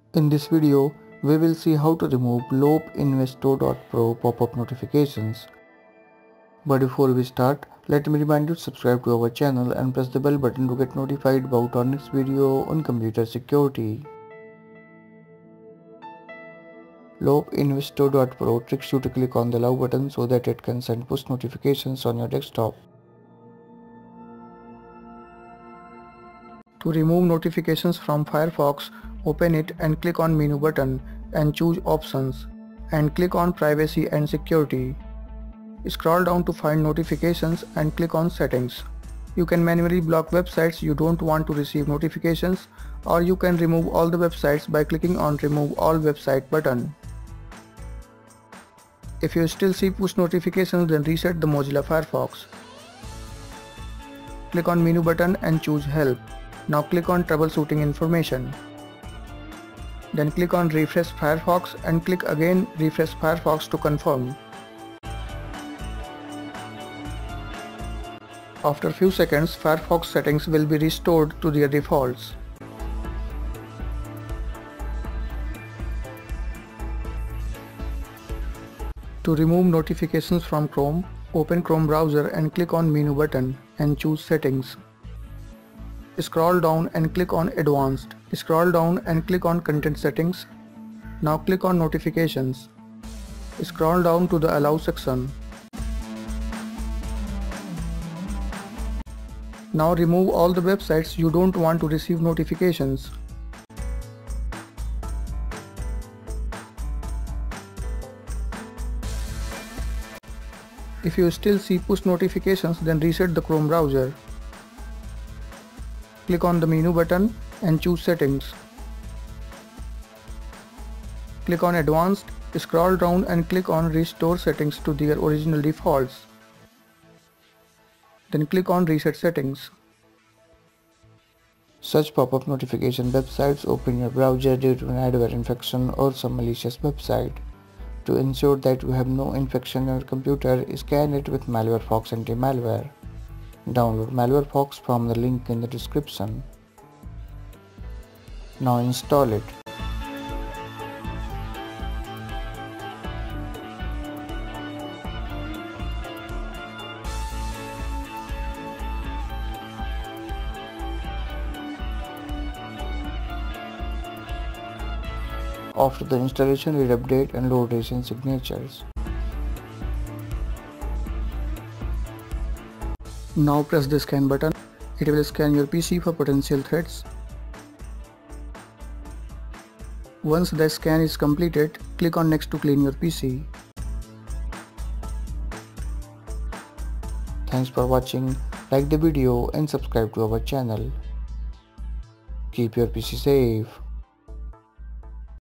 In this video, we will see how to remove Lopeinvesto.pro pop-up notifications. But before we start, let me remind you to subscribe to our channel and press the bell button to get notified about our next video on computer security. Lopeinvesto.pro tricks you to click on the allow button so that it can send push notifications on your desktop. To remove notifications from Firefox, open it and click on menu button and choose options and click on privacy and security. Scroll down to find notifications and click on settings. You can manually block websites you don't want to receive notifications, or you can remove all the websites by clicking on remove all website button. If you still see push notifications, then reset the Mozilla Firefox. Click on menu button and choose help. Now click on troubleshooting information. Then click on refresh Firefox and click again refresh Firefox to confirm. After a few seconds, Firefox settings will be restored to their defaults. To remove notifications from Chrome, open Chrome browser and click on menu button and choose settings. Scroll down and click on advanced. Scroll down and click on content settings. Now click on notifications. Scroll down to the allow section. Now remove all the websites you don't want to receive notifications. If you still see push notifications, then reset the Chrome browser. Click on the menu button and choose settings. Click on advanced, scroll down and click on restore settings to their original defaults. Then click on reset settings. Such pop-up notification websites open your browser due to an adware infection or some malicious website. To ensure that you have no infection on your computer, scan it with Firefox anti-malware. Download Firefox from the link in the description. Now install it. After the installation, read update and load recent signatures. Now press the scan button. It will scan your PC for potential threats. Once the scan is completed, click on next to clean your PC. Thanks for watching. Like the video and subscribe to our channel. Keep your PC safe.